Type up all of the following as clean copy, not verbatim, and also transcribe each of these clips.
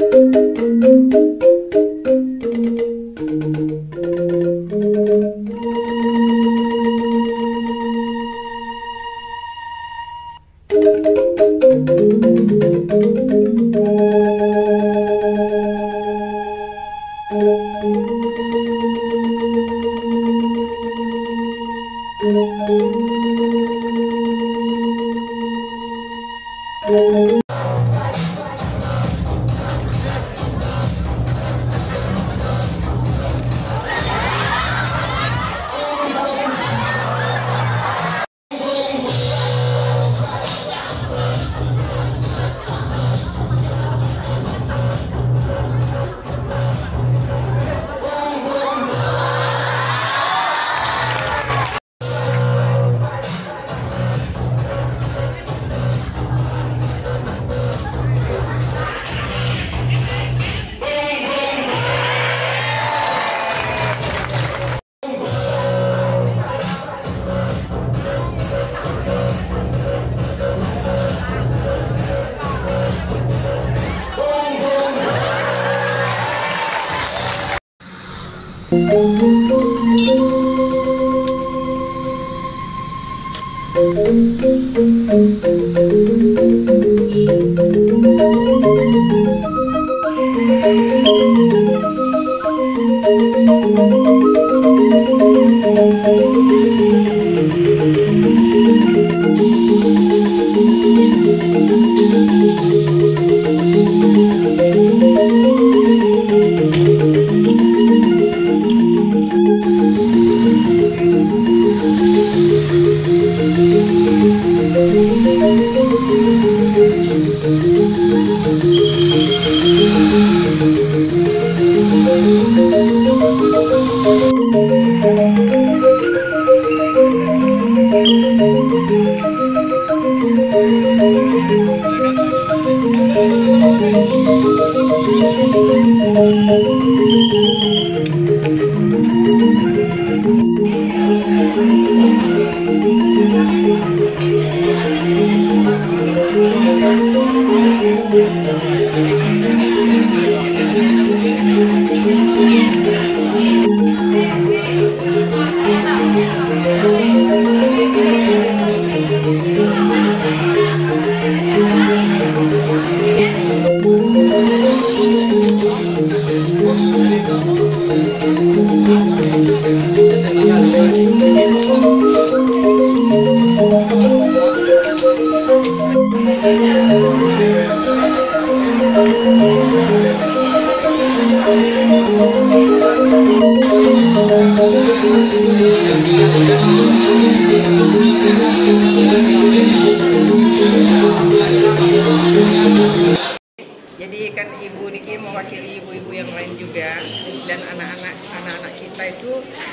Jadi kan Ibu Niki mewakili ibu-ibu yang lain juga, dan anak-anak kita itu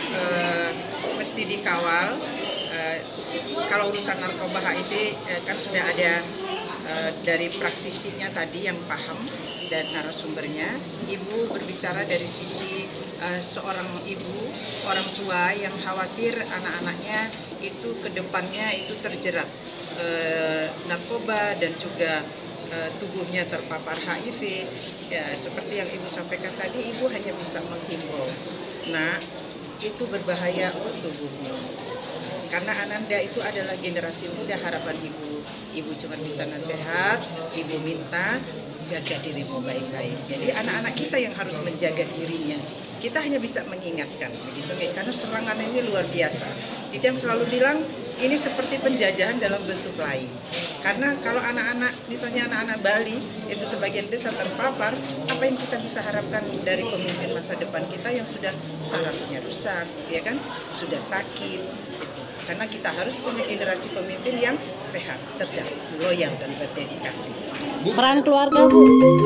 mesti dikawal. Kalau urusan narkoba HIV kan sudah ada dari praktisinya tadi yang paham dan narasumbernya. Ibu berbicara dari sisi seorang ibu, orang tua yang khawatir anak-anaknya itu kedepannya itu terjerat narkoba dan juga tubuhnya terpapar HIV. Ya, seperti yang Ibu sampaikan tadi, Ibu hanya bisa menghimbau. Nah, itu berbahaya untuk tubuhmu. Karena Ananda itu adalah generasi muda harapan Ibu. Ibu cuma bisa nasihat, Ibu minta jaga dirimu baik-baik. Jadi anak-anak kita yang harus menjaga dirinya. Kita hanya bisa mengingatkan, begitu, karena serangan ini luar biasa. Kita yang selalu bilang ini seperti penjajahan dalam bentuk lain. Karena kalau anak-anak, misalnya anak-anak Bali itu sebagian besar terpapar, apa yang kita bisa harapkan dari pemimpin masa depan kita yang sudah sarafnya rusak, ya kan, sudah sakit. Gitu. Karena kita harus punya generasi pemimpin yang sehat, cerdas, loyal dan berdedikasi. Peran keluarga, Bu.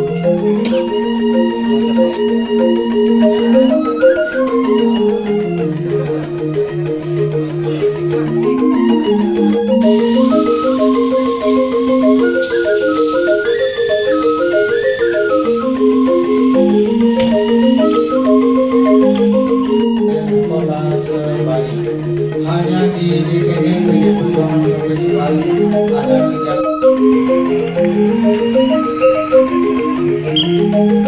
Kota Sebali. Hanya di DPD PD Perjuangan Provinsi Bali ada 3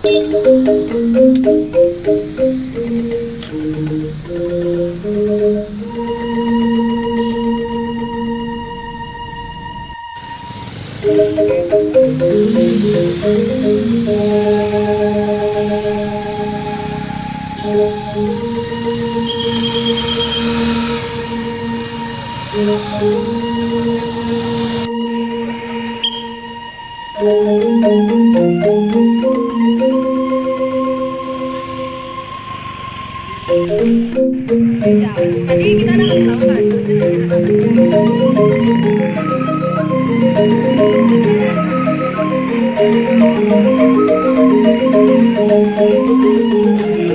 Tadi kita ada tahu kan?